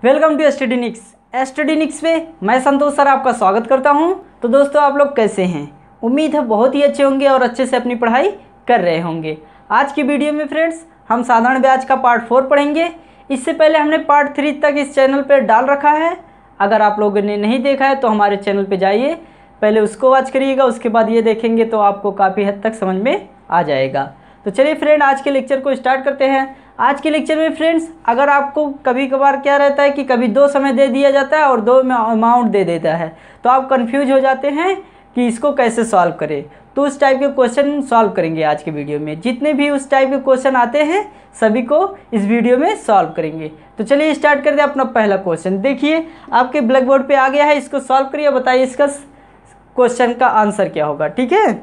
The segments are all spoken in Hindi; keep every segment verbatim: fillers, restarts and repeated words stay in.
Welcome to स्टडीनिक्स। स्टडीनिक्स पे मैं संतोष सर आपका स्वागत करता हूं। तो दोस्तों आप लोग कैसे हैं? उम्मीद है बहुत ही अच्छे होंगे और अच्छे से अपनी पढ़ाई कर रहे होंगे। आज की वीडियो में फ्रेंड्स हम साधारण ब्याज का पार्ट फोर पढ़ेंगे। इससे पहले हमने पार्ट थ्री तक इस चैनल पर डाल रखा है। अगर आप लोगों ने नहीं देखा है तो हमारे चैनल पर जाइए, पहले उसको वॉच करिएगा, उसके बाद ये देखेंगे तो आपको काफ़ी हद तक समझ में आ जाएगा। तो चलिए फ्रेंड आज के लेक्चर को स्टार्ट करते हैं। आज के लेक्चर में फ्रेंड्स अगर आपको कभी कभार क्या रहता है कि कभी दो समय दे दिया जाता है और दो में अमाउंट दे देता है, तो आप कंफ्यूज हो जाते हैं कि इसको कैसे सॉल्व करें। तो उस टाइप के क्वेश्चन सॉल्व करेंगे आज के वीडियो में। जितने भी उस टाइप के क्वेश्चन आते हैं सभी को इस वीडियो में सॉल्व करेंगे। तो चलिए स्टार्ट करते हैं अपना पहला क्वेश्चन। देखिए आपके ब्लैक बोर्ड पर आ गया है, इसको सॉल्व करिए, बताइए इसका क्वेश्चन का आंसर क्या होगा। ठीक है,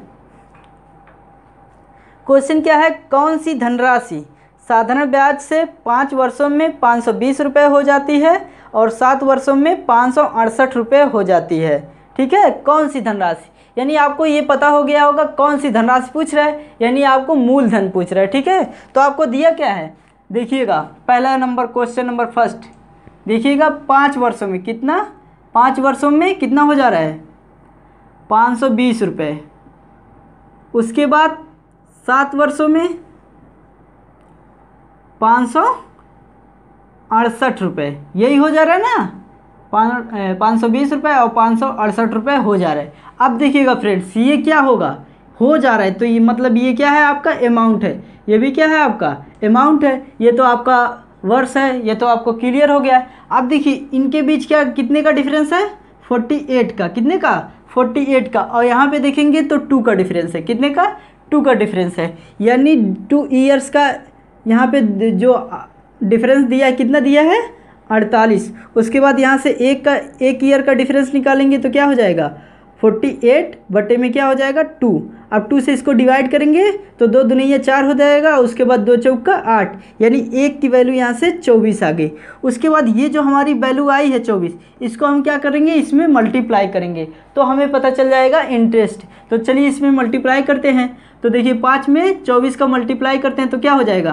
क्वेश्चन क्या है, कौन सी धनराशि साधारण ब्याज से पाँच वर्षों में पाँच सौ बीस रुपये हो जाती है और सात वर्षों में पाँच सौ अड़सठ रुपये हो जाती है। ठीक है, कौन सी धनराशि, यानी आपको ये पता हो गया होगा कौन सी धनराशि पूछ रहा है, यानी आपको मूलधन पूछ रहा है। ठीक है, तो आपको दिया क्या है, देखिएगा पहला नंबर क्वेश्चन नंबर फर्स्ट देखिएगा, पाँच वर्षों में कितना, पाँच वर्षों में कितना हो जा रहा है, पाँच सौ बीस रुपये। उसके बाद सात वर्षों में पाँच सौ अड़सठ रुपये, यही हो जा रहा है ना, पाँच सौ बीस रुपये और पाँच सौ अड़सठ रुपये हो जा रहा है। अब देखिएगा फ्रेंड्स ये क्या होगा, हो जा रहा है तो ये मतलब ये क्या है, आपका अमाउंट है, ये भी क्या है, आपका अमाउंट है, ये तो आपका वर्ष है, ये तो आपको क्लियर हो गया है। अब देखिए इनके बीच क्या कितने का डिफरेंस है, अड़तालीस का, कितने का, अड़तालीस का, और यहाँ पे देखेंगे तो टू का डिफरेंस है, कितने का, टू का डिफरेंस है, यानी टू ईयर्स का यहाँ पे जो डिफरेंस दिया है कितना दिया है, अड़तालीस। उसके बाद यहाँ से एक का एक ईयर का डिफरेंस निकालेंगे तो क्या हो जाएगा, अड़तालीस बटे में क्या हो जाएगा, टू। अब टू से इसको डिवाइड करेंगे तो दो दुनिया चार हो जाएगा, उसके बाद दो चौका आठ, यानी एक की वैल्यू यहाँ से चौबीस आ गई। उसके बाद ये जो हमारी वैल्यू आई है चौबीस, इसको हम क्या करेंगे, इसमें मल्टीप्लाई करेंगे तो हमें पता चल जाएगा इंटरेस्ट। तो चलिए इसमें मल्टीप्लाई करते हैं। तो देखिए पाँच में चौबीस का मल्टीप्लाई करते हैं तो क्या हो जाएगा,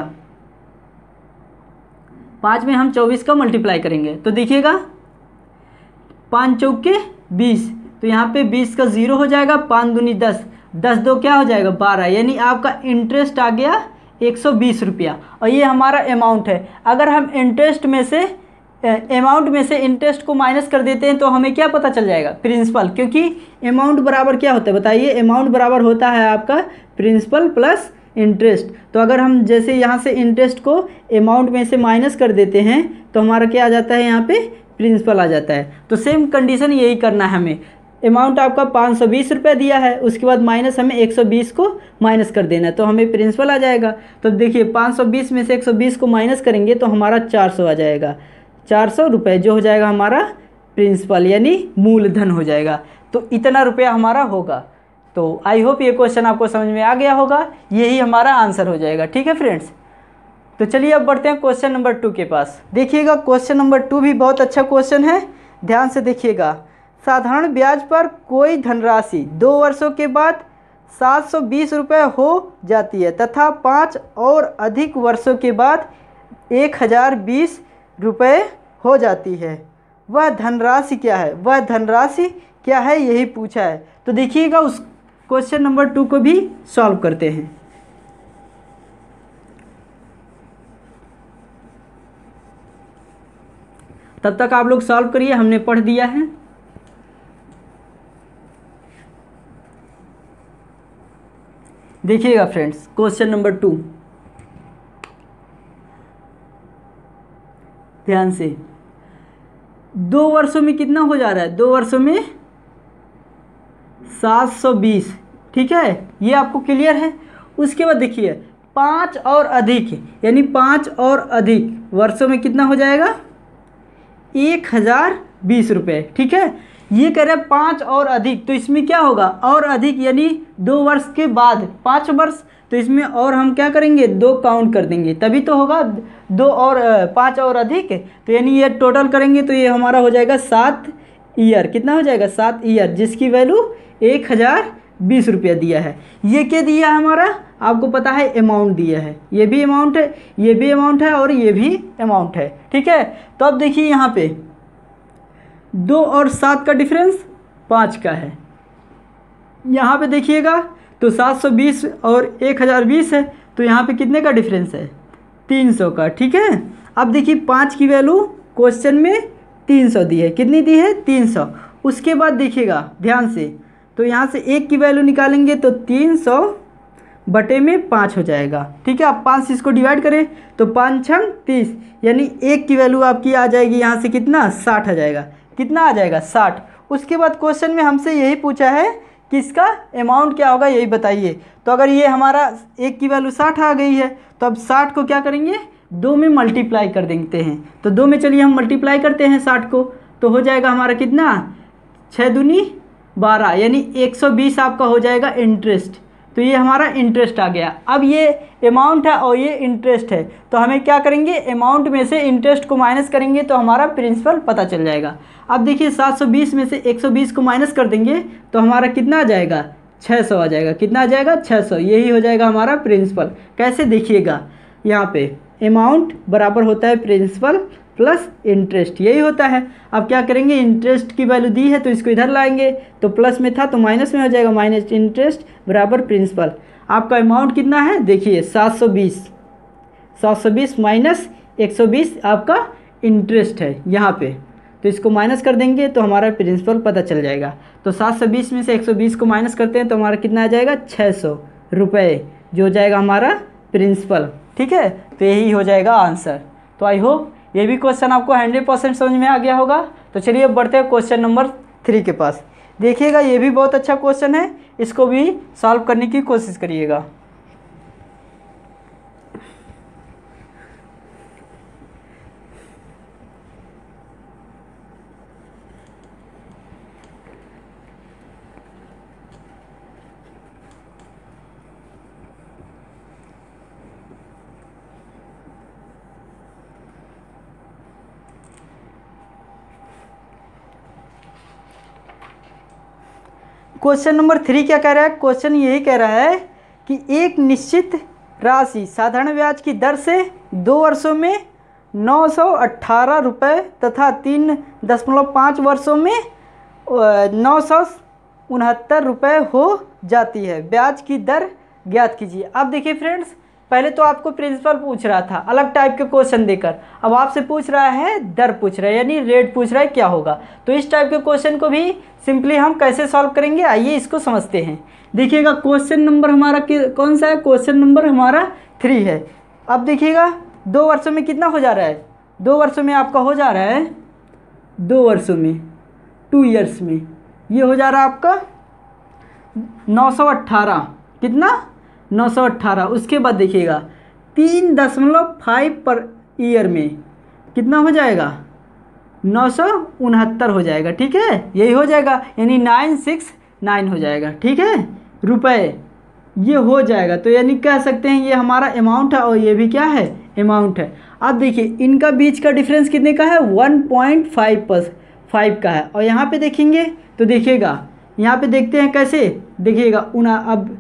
पाँच में हम चौबीस का मल्टीप्लाई करेंगे तो देखिएगा पाँच चौके बीस, तो यहाँ पे बीस का ज़ीरो हो जाएगा, पाँच दूनी दस, दस दो क्या हो जाएगा, बारह, यानी आपका इंटरेस्ट आ गया एक सौ बीस रुपया। और ये हमारा अमाउंट है। अगर हम इंटरेस्ट में से अमाउंट में से इंटरेस्ट को माइनस कर देते हैं तो हमें क्या पता चल जाएगा, प्रिंसिपल, क्योंकि अमाउंट बराबर क्या होता है बताइए, अमाउंट बराबर होता है आपका प्रिंसिपल प्लस इंटरेस्ट। तो अगर हम जैसे यहाँ से इंटरेस्ट को अमाउंट में से माइनस कर देते हैं तो हमारा क्या आ जाता है, यहाँ पे प्रिंसिपल आ जाता है। तो सेम कंडीशन यही करना है हमें। अमाउंट आपका पाँच सौ बीस रुपये दिया है, उसके बाद माइनस हमें एक सौ बीस को माइनस कर देना है तो हमें प्रिंसिपल आ जाएगा। तो देखिए पाँच सौ बीस में से एक सौ बीस को माइनस करेंगे तो हमारा चार सौ आ जाएगा, चार सौ रुपये जो हो जाएगा हमारा प्रिंसिपल यानी मूलधन हो जाएगा। तो इतना रुपया हमारा होगा। तो आई होप ये क्वेश्चन आपको समझ में आ गया होगा, यही हमारा आंसर हो जाएगा। ठीक है फ्रेंड्स, तो चलिए अब बढ़ते हैं क्वेश्चन नंबर टू के पास। देखिएगा क्वेश्चन नंबर टू भी बहुत अच्छा क्वेश्चन है, ध्यान से देखिएगा। साधारण ब्याज पर कोई धनराशि दो वर्षों के बाद सात सौ बीस रुपये हो जाती है तथा पाँच और अधिक वर्षों के बाद एक हज़ार बीस रुपये हो जाती है। वह धनराशि क्या है, वह धनराशि क्या है, यही पूछा है। तो देखिएगा उस क्वेश्चन नंबर टू को भी सॉल्व करते हैं। तब तक आप लोग सॉल्व करिए, हमने पढ़ दिया है। देखिएगा फ्रेंड्स क्वेश्चन नंबर टू, ध्यान से, दो वर्षों में कितना हो जा रहा है, दो वर्षों में सात सौ बीस। ठीक है, ये आपको क्लियर है। उसके बाद देखिए पाँच और अधिक, यानी पाँच और अधिक वर्षों में कितना हो जाएगा, एक हज़ार बीस रुपये। ठीक है, ये कह रहे हैं पाँच और अधिक, तो इसमें क्या होगा, और अधिक यानी दो वर्ष के बाद पाँच वर्ष, तो इसमें और हम क्या करेंगे, दो काउंट कर देंगे तभी तो होगा, दो और पाँच और अधिक, तो यानी ये टोटल करेंगे तो ये हमारा हो जाएगा सात ईयर, कितना हो जाएगा, सात ईयर, जिसकी वैल्यू एक हज़ार बीस रुपया दिया है। ये क्या दिया है हमारा, आपको पता है अमाउंट दिया है, ये भी अमाउंट है, ये भी अमाउंट है और ये भी अमाउंट है, ठीक है। तो अब देखिए यहाँ पे दो और सात का डिफरेंस पाँच का है। यहाँ पे देखिएगा तो सात सौ बीस और एक हज़ार बीस है, तो यहाँ पे कितने का डिफरेंस है, तीन सौ का, ठीक है। अब देखिए पाँच की वैल्यू क्वेश्चन में तीन सौ दी है, कितनी दी है, तीन सौ। उसके बाद देखिएगा ध्यान से, तो यहाँ से एक की वैल्यू निकालेंगे तो तीन सौ बटे में पाँच हो जाएगा, ठीक है। आप पाँच से इसको डिवाइड करें तो पाँच छंग तीस, यानी एक की वैल्यू आपकी आ जाएगी यहाँ से कितना, साठ आ जाएगा, कितना आ जाएगा, साठ। उसके बाद क्वेश्चन में हमसे यही पूछा है कि इसका अमाउंट क्या होगा, यही बताइए। तो अगर ये हमारा एक की वैल्यू साठ आ गई है, तो अब साठ को क्या करेंगे, दो में मल्टीप्लाई कर देते हैं। तो दो में चलिए हम मल्टीप्लाई करते हैं साठ को, तो हो जाएगा हमारा कितना, छः दूनी बारह, यानी एक सौ बीस आपका हो जाएगा इंटरेस्ट। तो ये हमारा इंटरेस्ट आ गया। अब ये अमाउंट है और ये इंटरेस्ट है, तो हमें क्या करेंगे, अमाउंट में से इंटरेस्ट को माइनस करेंगे तो हमारा प्रिंसिपल पता चल जाएगा। अब देखिए सात सौ बीस में से एक सौ बीस को माइनस कर देंगे तो हमारा कितना आ जाएगा, छः सौ आ जाएगा, कितना आ जाएगा, छः सौ। यही हो जाएगा हमारा प्रिंसिपल। कैसे, देखिएगा यहाँ पे अमाउंट बराबर होता है प्रिंसिपल प्लस इंटरेस्ट, यही होता है। अब क्या करेंगे, इंटरेस्ट की वैल्यू दी है तो इसको इधर लाएंगे, तो प्लस में था तो माइनस में हो जाएगा, माइनस इंटरेस्ट बराबर प्रिंसिपल। आपका अमाउंट कितना है, देखिए सात सौ बीस, सात सौ बीस माइनस एक सौ बीस आपका इंटरेस्ट है यहाँ पे, तो इसको माइनस कर देंगे तो हमारा प्रिंसिपल पता चल जाएगा। तो सात सौ बीस में से एक सौ बीस को माइनस करते हैं तो हमारा कितना आ जाएगा, छः सौ रुपये, जो हो जाएगा हमारा प्रिंसिपल, ठीक है। तो यही हो जाएगा आंसर। तो आई होप ये भी क्वेश्चन आपको हंड्रेड परसेंट समझ में आ गया होगा। तो चलिए अब बढ़ते हैं क्वेश्चन नंबर थ्री के पास। देखिएगा ये भी बहुत अच्छा क्वेश्चन है, इसको भी सॉल्व करने की कोशिश करिएगा। क्वेश्चन नंबर थ्री क्या कह रहा है, क्वेश्चन यही कह रहा है कि एक निश्चित राशि साधारण ब्याज की दर से दो वर्षों में नौ सौ अट्ठारह रुपये तथा तीन दशमलव पाँच वर्षों में नौ सौ उनहत्तर रुपये हो जाती है, ब्याज की दर ज्ञात कीजिए। अब देखिए फ्रेंड्स, पहले तो आपको प्रिंसिपल पूछ रहा था अलग टाइप के क्वेश्चन देकर, अब आपसे पूछ रहा है दर पूछ रहा है, यानी रेट पूछ रहा है क्या होगा। तो इस टाइप के क्वेश्चन को भी सिंपली हम कैसे सॉल्व करेंगे, आइए इसको समझते हैं। देखिएगा क्वेश्चन नंबर हमारा कौन सा है, क्वेश्चन नंबर हमारा थ्री है। अब देखिएगा दो वर्षों में कितना हो जा रहा है, दो वर्षों में आपका हो जा रहा है, दो वर्षों में टू ईयर्स में ये हो जा रहा है आपका नौ सौ अट्ठारह, कितना, नौ सौ अट्ठारह। उसके बाद देखिएगा तीन दशमलव फाइव पर ईयर में कितना हो जाएगा, नौ सौ उनहत्तर हो जाएगा, ठीक है, यही हो जाएगा, यानी नाइन सिक्स नाइन हो जाएगा, ठीक है, रुपए ये हो जाएगा। तो यानी कह सकते हैं ये हमारा अमाउंट है और ये भी क्या है, अमाउंट है। अब देखिए इनका बीच का डिफरेंस कितने का है, वन पॉइंट फाइव पर फाइव का है। और यहाँ पे देखेंगे तो देखिएगा, यहाँ पे देखते हैं कैसे, देखिएगा उना अब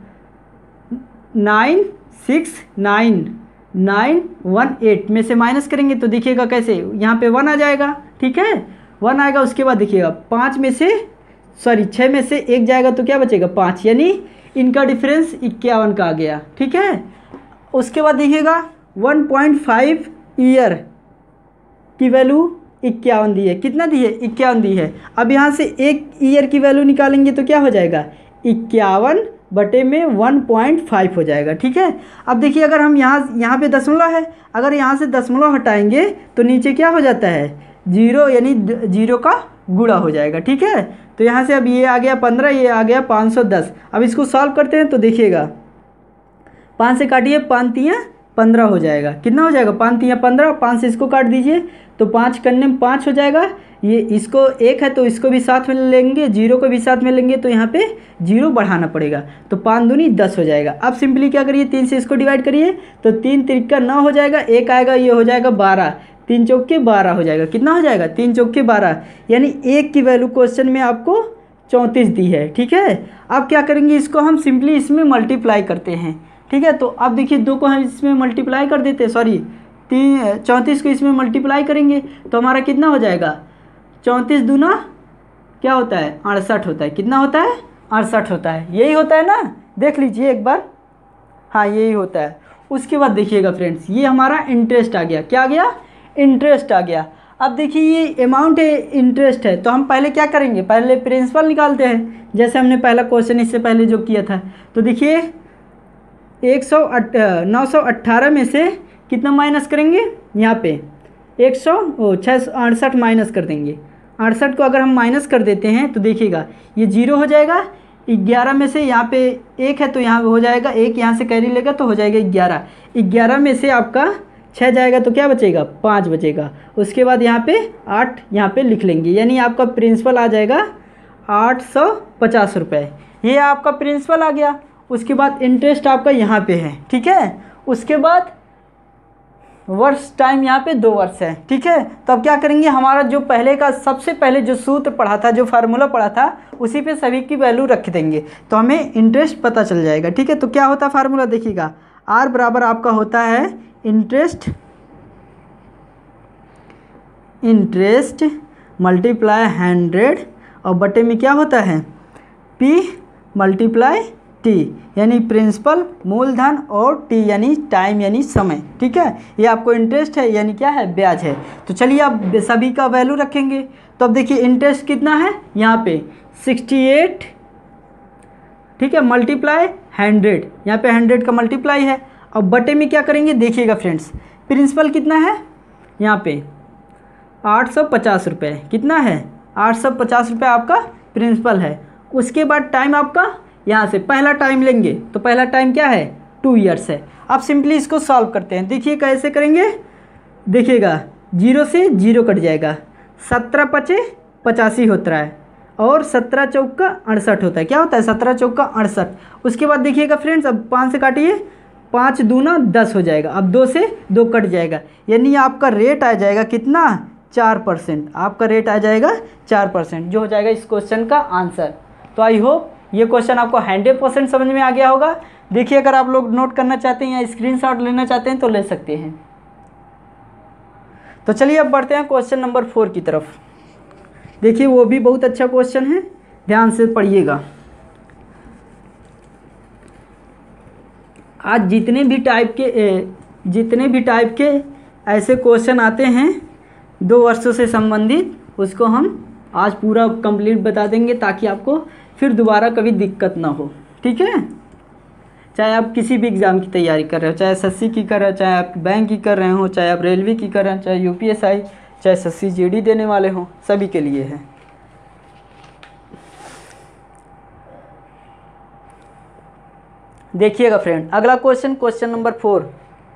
nine six nine nine one eight में से माइनस करेंगे तो देखिएगा कैसे, यहाँ पे वन आ जाएगा, ठीक है, वन आएगा। उसके बाद देखिएगा पाँच में से सॉरी छः में से एक जाएगा तो क्या बचेगा, पाँच, यानी इनका डिफरेंस इक्यावन का आ गया, ठीक है। उसके बाद देखिएगा वन पॉइंट फाइव ईयर की वैल्यू इक्यावन दी है, कितना दी है, इक्यावन दी है। अब यहाँ से एक ईयर की वैल्यू निकालेंगे तो क्या हो जाएगा, इक्यावन बटे में वन पॉइंट फाइव हो जाएगा, ठीक है। अब देखिए अगर हम यहाँ यहाँ पे दशमलव है, अगर यहाँ से दशमलव हटाएंगे तो नीचे क्या हो जाता है, जीरो, यानी जीरो का गुणा हो जाएगा, ठीक है। तो यहाँ से अब ये आ गया पंद्रह, ये आ गया पाँच सौ दस। अब इसको सॉल्व करते हैं तो देखिएगा पाँच से काटिए, पाँच तियाँ पंद्रह हो जाएगा, कितना हो जाएगा, पाँच तियाँ पंद्रह, पाँच से इसको काट दीजिए तो पाँच करने में पाँच हो जाएगा। ये इसको एक है तो इसको भी साथ में लेंगे, जीरो को भी साथ में लेंगे तो यहाँ पे जीरो बढ़ाना पड़ेगा, तो पाँच दूनी दस हो जाएगा। अब सिंपली क्या करिए, तीन से इसको डिवाइड करिए तो तीन तिरका नौ हो जाएगा, एक आएगा ये हो जाएगा बारह, तीन चौके बारह हो जाएगा, कितना हो जाएगा, तीन चौके बारह, यानी एक की वैल्यू क्वेश्चन में आपको चौंतीस दी है, ठीक है। अब क्या करेंगे, इसको हम सिंपली इसमें मल्टीप्लाई करते हैं, ठीक है। तो अब देखिए दो को हम इसमें मल्टीप्लाई कर देते हैं, सॉरी तीन चौंतीस को इसमें मल्टीप्लाई करेंगे तो हमारा कितना हो जाएगा, चौंतीस दूना क्या होता है, अड़सठ होता है। कितना होता है, अड़सठ होता है। यही होता है ना, देख लीजिए एक बार, हाँ यही होता है। उसके बाद देखिएगा फ्रेंड्स, ये हमारा इंटरेस्ट आ गया। क्या आ गया, इंटरेस्ट आ गया। अब देखिए ये अमाउंट है, इंटरेस्ट है, तो हम पहले क्या करेंगे, पहले प्रिंसिपल निकालते हैं, जैसे हमने पहला क्वेश्चन इससे पहले जो किया था। तो देखिए एक सौ नौ सौ अट्ठारह में से कितना माइनस करेंगे, यहाँ पे एक सौ ओ छः सौ अड़सठ माइनस कर देंगे। अड़सठ को अगर हम माइनस कर देते हैं तो देखिएगा ये जीरो हो जाएगा। ग्यारह में से यहाँ पे एक है तो यहाँ हो जाएगा एक, यहाँ से कैरी लेगा तो हो जाएगा ग्यारह। ग्यारह में से आपका छः जाएगा तो क्या बचेगा, पाँच बचेगा। उसके बाद यहाँ पे आठ यहाँ पे लिख लेंगे, यानी आपका प्रिंसिपल आ जाएगा आठ सौ पचास रुपये। ये आपका प्रिंसिपल आ गया। उसके बाद इंटरेस्ट आपका यहाँ पे है, ठीक है। उसके बाद वर्ष टाइम यहाँ पे दो वर्ष है, ठीक है। तो अब क्या करेंगे, हमारा जो पहले का सबसे पहले जो सूत्र पढ़ा था, जो फार्मूला पढ़ा था, उसी पे सभी की वैल्यू रख देंगे तो हमें इंटरेस्ट पता चल जाएगा, ठीक है। तो क्या होता है फार्मूला, देखिएगा आर बराबर आपका होता है इंटरेस्ट इंटरेस्ट मल्टीप्लाई हंड्रेड और बटे में क्या होता है, पी मल्टीप्लाई टी, यानी प्रिंसिपल मूलधन और टी यानी टाइम यानी समय, ठीक है। ये आपको इंटरेस्ट है यानी क्या है, ब्याज है। तो चलिए आप सभी का वैल्यू रखेंगे। तो अब देखिए इंटरेस्ट कितना है, यहाँ पे सिक्सटी एट, ठीक है, मल्टीप्लाई हंड्रेड, यहाँ पे हंड्रेड का मल्टीप्लाई है। अब बटे में क्या करेंगे, देखिएगा फ्रेंड्स, प्रिंसिपल कितना है, यहाँ पे आठ सौ पचास रुपये, कितना है, आठ सौ पचास रुपये आपका प्रिंसिपल है। उसके बाद टाइम आपका, यहाँ से पहला टाइम लेंगे तो पहला टाइम क्या है, टू इयर्स है। अब सिंपली इसको सॉल्व करते हैं। देखिए कैसे करेंगे, देखिएगा जीरो से जीरो कट जाएगा, सत्रह पचे पचासी होता है और सत्रह चौका अड़सठ होता है। क्या होता है, सत्रह चौका अड़सठ। उसके बाद देखिएगा फ्रेंड्स, अब पाँच से काटिए, पाँच दूना दस हो जाएगा। अब दो से दो कट जाएगा, यानी आपका रेट आ जाएगा कितना, चार परसेंट। आपका रेट आ जाएगा चार परसेंट, जो हो जाएगा इस क्वेश्चन का आंसर। तो आई होप ये क्वेश्चन आपको हंड्रेड परसेंट समझ में आ गया होगा। देखिए अगर आप लोग नोट करना चाहते हैं या स्क्रीनशॉट लेना चाहते हैं तो ले सकते हैं। तो चलिए अब बढ़ते हैं क्वेश्चन नंबर फोर की तरफ। देखिए वो भी बहुत अच्छा क्वेश्चन है, ध्यान से पढ़िएगा। आज जितने भी टाइप के जितने भी टाइप के ऐसे क्वेश्चन आते हैं दो वर्षों से संबंधित, उसको हम आज पूरा कंप्लीट बता देंगे ताकि आपको फिर दोबारा कभी दिक्कत ना हो, ठीक है। चाहे आप किसी भी एग्ज़ाम की तैयारी कर रहे हो, चाहे एस एस सी की कर रहे हो, चाहे आप बैंक की कर रहे हो, चाहे आप रेलवे की कर रहे हो, चाहे यू पी एस आई, चाहे S S C G D देने वाले हों, सभी के लिए है। देखिएगा फ्रेंड, अगला question, question number four.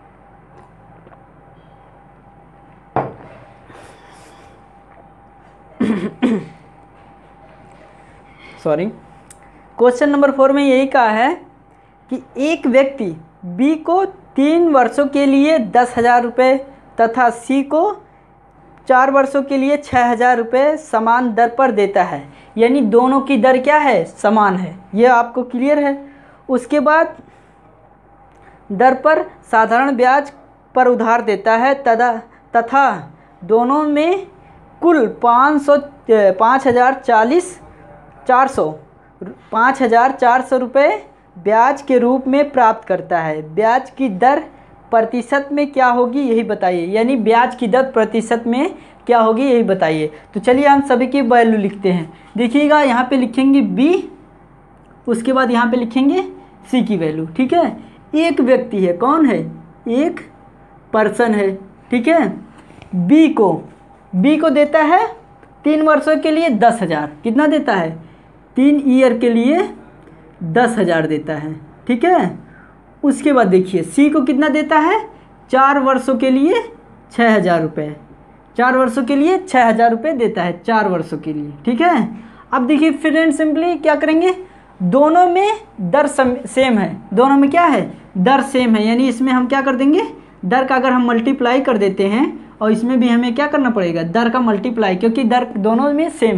Sorry, question number four में यही कहा है कि एक व्यक्ति बी को तीन वर्षों के लिए दस हज़ार रुपये तथा सी को चार वर्षों के लिए छः हज़ार रुपये समान दर पर देता है, यानी दोनों की दर क्या है, समान है। ये आपको क्लियर है। उसके बाद दर पर साधारण ब्याज पर उधार देता है तथा तथा दोनों में कुल पाँच सौ पाँच हज़ार चालीस चार सौ पाँच हज़ार चार सौ रुपये ब्याज के रूप में प्राप्त करता है। ब्याज की दर प्रतिशत में क्या होगी यही बताइए, यानी ब्याज की दर प्रतिशत में क्या होगी यही बताइए। तो चलिए हम सभी की वैल्यू लिखते हैं। देखिएगा यहाँ पे लिखेंगे बी, उसके बाद यहाँ पे लिखेंगे सी की वैल्यू, ठीक है। एक व्यक्ति है, कौन है, एक पर्सन है, ठीक है। बी को बी को देता है तीन वर्षों के लिए दस हज़ार, कितना देता है, तीन ईयर के लिए दस हज़ार देता है, ठीक है। उसके बाद देखिए सी को कितना देता है, चार वर्षों के लिए छः हज़ार रुपये, चार वर्षों के लिए छः हज़ार रुपये देता है, चार वर्षों के लिए, ठीक है। अब देखिए फ्रेंड सिंपली क्या करेंगे, दोनों में दर सेम है, दोनों में क्या है, दर सेम है, यानी इसमें हम क्या कर देंगे, दर का अगर हम मल्टीप्लाई कर देते हैं और इसमें भी हमें क्या करना पड़ेगा, दर का मल्टीप्लाई, क्योंकि दर दोनों में सेम है।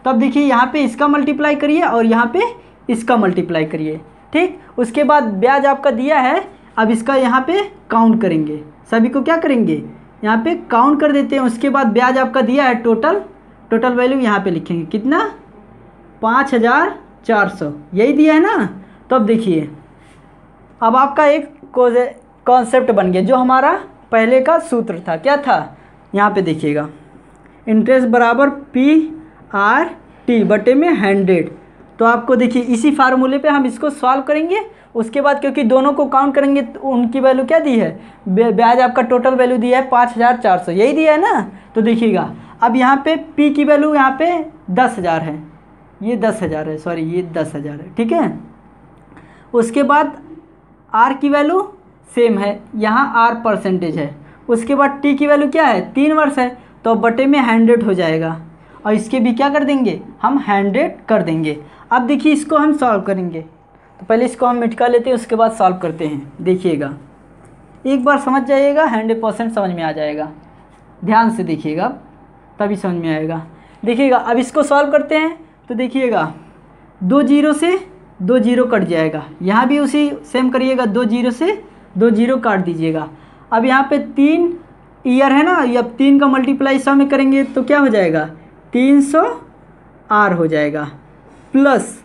तो अब देखिए यहाँ पे इसका मल्टीप्लाई करिए और यहाँ पे इसका मल्टीप्लाई करिए, ठीक। उसके बाद ब्याज आपका दिया है, अब इसका यहाँ पे काउंट करेंगे, सभी को क्या करेंगे यहाँ पे काउंट कर देते हैं। उसके बाद ब्याज आपका दिया है टोटल, टोटल वैल्यू यहाँ पे लिखेंगे कितना, पाँच हज़ार चार सौ, यही दिया है ना। तो अब देखिए अब आपका एक कॉन्सेप्ट बन गया, जो हमारा पहले का सूत्र था, क्या था, यहाँ पे देखिएगा, इंटरेस्ट बराबर पी आर टी बटे में हंड्रेड। तो आपको देखिए इसी फार्मूले पे हम इसको सॉल्व करेंगे। उसके बाद क्योंकि दोनों को काउंट करेंगे तो उनकी वैल्यू क्या दी है, ब्याज आपका टोटल वैल्यू दिया है पाँच हज़ार चार सौ, यही दिया है ना। तो देखिएगा अब यहाँ पे पी की वैल्यू यहाँ पे दस हज़ार है, ये दस हज़ार है, सॉरी ये दस हज़ार है, ठीक है। उसके बाद आर की वैल्यू सेम है, यहाँ आर परसेंटेज है। उसके बाद टी की वैल्यू क्या है, तीन वर्ष है, तो बटे में हंड्रेड हो जाएगा, और इसके भी क्या कर देंगे हम हंड्रेड कर देंगे। अब देखिए इसको हम सॉल्व करेंगे, तो पहले इसको हम मिटका लेते हैं, उसके बाद सॉल्व करते हैं। देखिएगा एक बार समझ जाइएगा, हंड्रेड परसेंट समझ में आ जाएगा, ध्यान से देखिएगा तभी समझ में आएगा। देखिएगा अब इसको सॉल्व करते हैं, तो देखिएगा दो जीरो से दो जीरो कट जाएगा, यहाँ भी उसी सेम करिएगा, दो जीरो से दो जीरो काट दीजिएगा। अब यहाँ पे तीन ईयर है ना, ये अब तीन का मल्टीप्लाई सौ में करेंगे तो क्या हो जाएगा, तीन सौ आर हो जाएगा, प्लस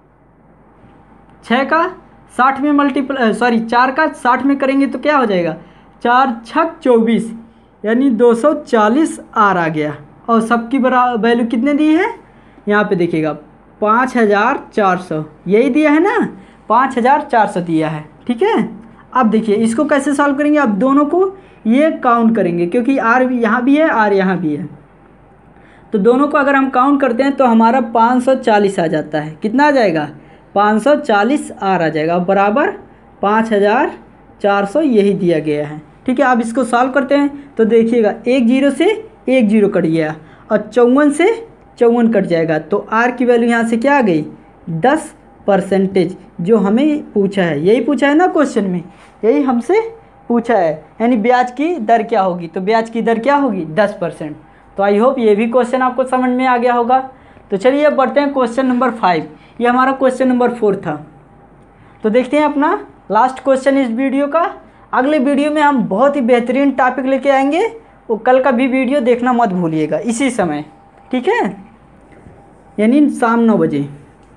छः का साठ में मल्टीप्लाई सॉरी चार का साठ में करेंगे तो क्या हो जाएगा, चार छक चौबीस, यानी दो सौ चालीस आर आ गया। और सबकी बरा वैल्यू कितने दी है, यहाँ पे देखिएगा पाँच हज़ार चार सौ, यही दिया है ना, पाँच हज़ार चार सौ दिया है, ठीक है। अब देखिए इसको कैसे सॉल्व करेंगे, अब दोनों को ये काउंट करेंगे, क्योंकि आर भी यहाँ भी है, आर यहाँ भी है, तो दोनों को अगर हम काउंट करते हैं तो हमारा पाँच सौ चालीस आ जाता है। कितना आ जाएगा, पाँच सौ चालीस आर आ जाएगा, बराबर पाँच हज़ार चार सौ यही दिया गया है, ठीक है। अब इसको सॉल्व करते हैं, तो देखिएगा एक जीरो से एक जीरो कट गया, और चौवन से चौवन कट जाएगा, तो आर की वैल्यू यहाँ से क्या आ गई, दस परसेंटेज, जो हमें पूछा है, यही पूछा है ना क्वेश्चन में, यही हमसे पूछा है, यानी ब्याज की दर क्या होगी, तो ब्याज की दर क्या होगी, दस परसेंट। तो आई होप ये भी क्वेश्चन आपको समझ में आ गया होगा। तो चलिए अब बढ़ते हैं क्वेश्चन नंबर फाइव, ये हमारा क्वेश्चन नंबर फोर था। तो देखते हैं अपना लास्ट क्वेश्चन इस वीडियो का। अगले वीडियो में हम बहुत ही बेहतरीन टॉपिक लेके आएंगे, वो कल का भी वीडियो देखना मत भूलिएगा इसी समय, ठीक है, यानी शाम नौ बजे।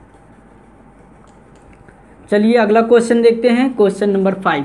चलिए अगला क्वेश्चन देखते हैं, क्वेश्चन नंबर फाइव।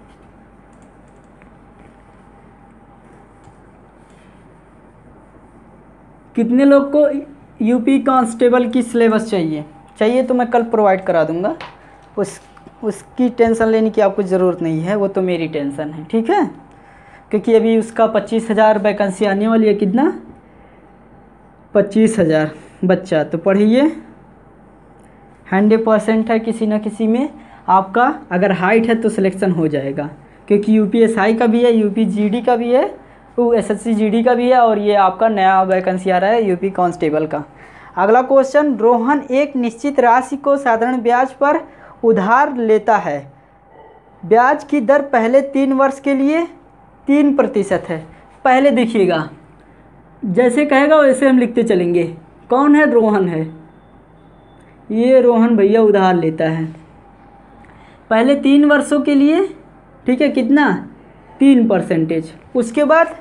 कितने लोग को यूपी कांस्टेबल की सिलेबस चाहिए चाहिए तो मैं कल प्रोवाइड करा दूंगा, उस उसकी टेंशन लेने की आपको ज़रूरत नहीं है, वो तो मेरी टेंशन है, ठीक है। क्योंकि अभी उसका पच्चीस हज़ार वैकेंसी आने वाली है, कितना, पच्चीस हज़ार बच्चा, तो पढ़िए, हंड्रेड परसेंट है किसी न किसी में आपका, अगर हाइट है तो सिलेक्शन हो जाएगा, क्योंकि यूपीएसआई का भी है, यूपी जीडी का भी है, वो एसएससी जीडी का भी है, और ये आपका नया वैकेंसी आ रहा है यूपी कांस्टेबल का। अगला क्वेश्चन, रोहन एक निश्चित राशि को साधारण ब्याज पर उधार लेता है, ब्याज की दर पहले तीन वर्ष के लिए तीन प्रतिशत है। पहले देखिएगा जैसे कहेगा वैसे हम लिखते चलेंगे। कौन है, रोहन है, ये रोहन भैया उधार लेता है पहले तीन वर्षों के लिए, ठीक है, कितना, तीन परसेंटेज। उसके बाद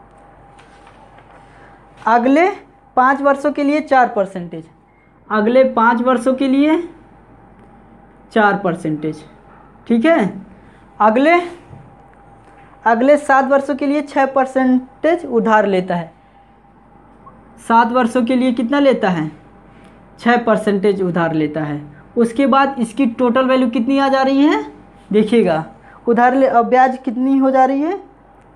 अगले पाँच वर्षों के लिए चार परसेंटेज, अगले पाँच वर्षों के लिए चार परसेंटेज, ठीक है। अगले अगले सात वर्षों के लिए छः परसेंटेज उधार लेता है, सात वर्षों के लिए कितना लेता है, छः परसेंटेज उधार लेता है। उसके बाद इसकी टोटल वैल्यू कितनी आ जा रही है, देखिएगा, उधार ले अब ब्याज कितनी हो जा रही है,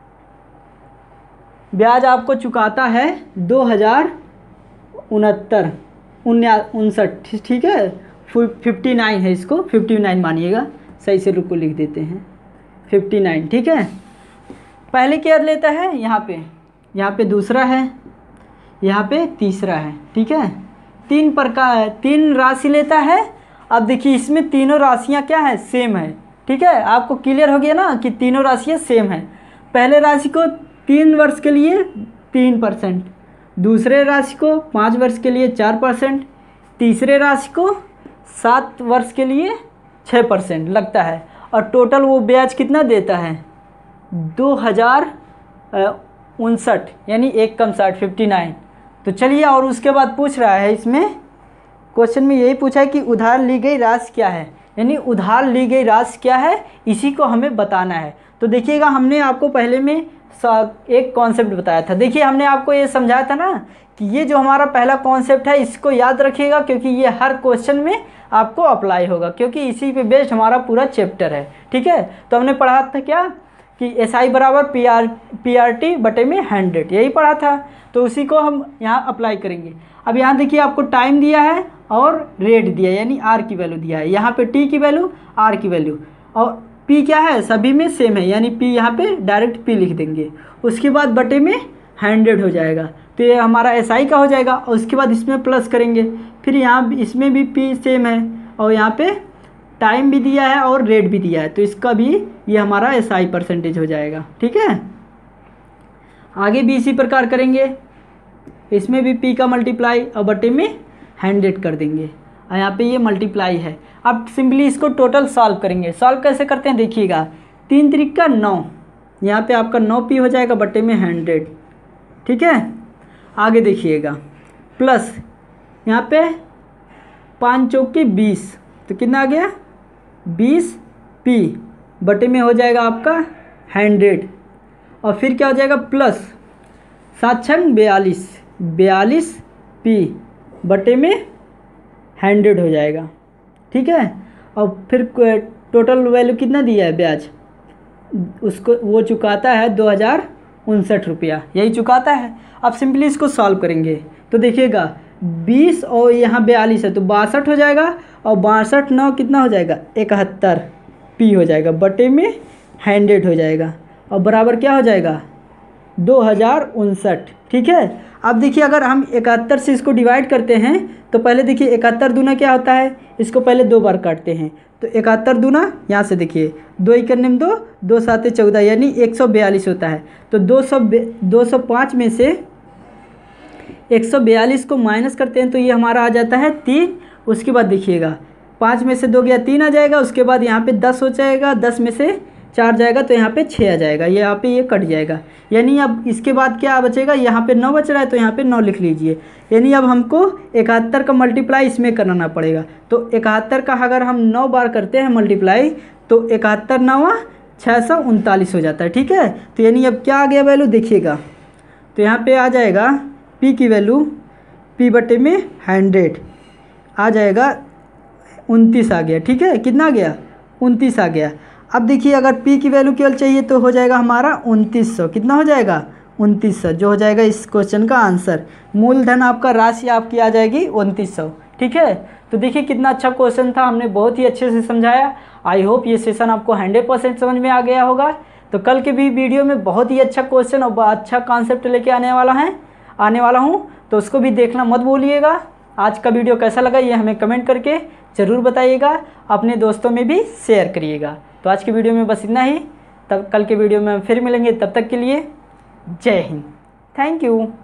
ब्याज आपको चुकाता है दो हज़ार उनहत्तर उन्या उनसठ, ठीक है, फिफ्टी नाइन है, इसको फिफ्टी नाइन मानिएगा, सही से रुको लिख देते हैं, फिफ्टी नाइन, ठीक है। पहले क्या लेता है, यहाँ पे यहाँ पे दूसरा है, यहाँ पे तीसरा है, ठीक है, तीन प्रकार तीन राशि लेता है। अब देखिए इसमें तीनों राशियाँ क्या है, सेम है, ठीक है, आपको क्लियर हो गया ना कि तीनों राशियाँ सेम है। पहले राशि को तीन वर्ष के लिए तीन परसेंट, दूसरे राशि को पाँच वर्ष के लिए चार परसेंट, तीसरे राशि को सात वर्ष के लिए छः परसेंट लगता है, और टोटल वो ब्याज कितना देता है दो हज़ार उनसठ, यानी एक कम साठ फिफ्टी नाइन। तो चलिए, और उसके बाद पूछ रहा है इसमें क्वेश्चन में यही पूछा है कि उधार ली गई राशि क्या है, यानी उधार ली गई राशि क्या है इसी को हमें बताना है। तो देखिएगा, हमने आपको पहले में एक कॉन्सेप्ट बताया था। देखिए, हमने आपको ये समझाया था ना कि ये जो हमारा पहला कॉन्सेप्ट है इसको याद रखिएगा, क्योंकि ये हर क्वेश्चन में आपको अप्लाई होगा, क्योंकि इसी पे बेस्ड हमारा पूरा चैप्टर है। ठीक है, तो हमने पढ़ा था क्या कि एस आई बराबर P R P R T बटे में हंड्रेड, यही पढ़ा था। तो उसी को हम यहाँ अप्लाई करेंगे। अब यहाँ देखिए, आपको टाइम दिया है और रेट दिया है, यानी आर की वैल्यू दिया है, यहाँ पे टी की वैल्यू, आर की वैल्यू, और पी क्या है सभी में सेम है, यानी पी यहाँ पे डायरेक्ट पी लिख देंगे। उसके बाद बटे में हंड्रेड हो जाएगा, तो ये हमारा एस आई का हो जाएगा। और उसके बाद इसमें प्लस करेंगे, फिर यहाँ इसमें भी पी सेम है, और यहाँ पे टाइम भी दिया है और रेट भी दिया है, तो इसका भी ये हमारा एस आई परसेंटेज हो जाएगा। ठीक है, आगे भी इसी प्रकार करेंगे, इसमें भी पी का मल्टीप्लाई और बटे में हंड्रेड कर देंगे, और यहाँ पे ये मल्टीप्लाई है। अब सिंपली इसको टोटल सॉल्व करेंगे। सॉल्व कैसे करते हैं देखिएगा, तीन त्रिक का नौ, यहाँ पे आपका नौ पी हो जाएगा बटे में हंड्रेड। ठीक है, आगे देखिएगा, प्लस यहाँ पे पाँच चौके बीस, तो कितना आ गया बीस पी बटे में हो जाएगा आपका हंड्रेड, और फिर क्या हो जाएगा प्लस सात छंग बयालीस, बयालीस पी बटे में हंड्रेड हो जाएगा। ठीक है, और फिर टोटल वैल्यू कितना दिया है ब्याज, उसको वो चुकाता है दो हज़ार उनसठ रुपया, यही चुकाता है। अब सिंपली इसको सॉल्व करेंगे, तो देखिएगा बीस और यहाँ बयालीस है तो बासठ हो जाएगा, और बासठ नौ कितना हो जाएगा इकहत्तर पी हो जाएगा बटे में हंड्रेड हो जाएगा, और बराबर क्या हो जाएगा दो हज़ार उनसठ। ठीक है, अब देखिए, अगर हम इकहत्तर से इसको डिवाइड करते हैं तो पहले देखिए इकहत्तर दूना क्या होता है, इसको पहले दो बार काटते हैं, तो इकहत्तर दूना यहाँ से देखिए दो इक्यानवे में दो, दो सात चौदह, यानी एक सौ बयालीस होता है। तो दो सौ दो सौ पाँच में से एक सौ बयालीस को माइनस करते हैं तो ये हमारा आ जाता है तीन। उसके बाद देखिएगा पाँच में से दो गया तीन आ जाएगा, उसके बाद यहाँ पे दस हो जाएगा, दस में से चार जाएगा तो यहाँ पे छः आ जाएगा, ये यहाँ पे ये कट जाएगा, यानी अब इसके बाद क्या बचेगा, यहाँ पे नौ बच रहा है तो यहाँ पे नौ लिख लीजिए। यानी अब हमको इकहत्तर का मल्टीप्लाई इसमें कराना पड़ेगा, तो इकहत्तर का अगर हम नौ बार करते हैं मल्टीप्लाई तो इकहत्तर नवा छः सौ उनतालीस हो जाता है। ठीक है, तो यानी अब क्या आ गया वैल्यू देखिएगा, तो यहाँ पर आ जाएगा पी की वैल्यू पी बटे में हंड्रेड आ जाएगा उनतीस आ गया। ठीक है, कितना आ गया उनतीस आ गया। अब देखिए, अगर p की वैल्यू केवल चाहिए तो हो जाएगा हमारा उनतीस सौ, कितना हो जाएगा उनतीस सौ, जो हो जाएगा इस क्वेश्चन का आंसर। मूलधन आपका राशि आपकी आ जाएगी उनतीस सौ। ठीक है, तो देखिए कितना अच्छा क्वेश्चन था, हमने बहुत ही अच्छे से समझाया। आई होप ये सेशन आपको हंड्रेड परसेंट समझ में आ गया होगा। तो कल के भी वीडियो में बहुत ही अच्छा क्वेश्चन और अच्छा कॉन्सेप्ट लेके आने वाला है आने वाला हूँ, तो उसको भी देखना मत भूलिएगा। आज का वीडियो कैसा लगा ये हमें कमेंट करके ज़रूर बताइएगा, अपने दोस्तों में भी शेयर करिएगा। तो आज की वीडियो में बस इतना ही, तब कल के वीडियो में फिर मिलेंगे, तब तक के लिए जय हिंद, थैंक यू।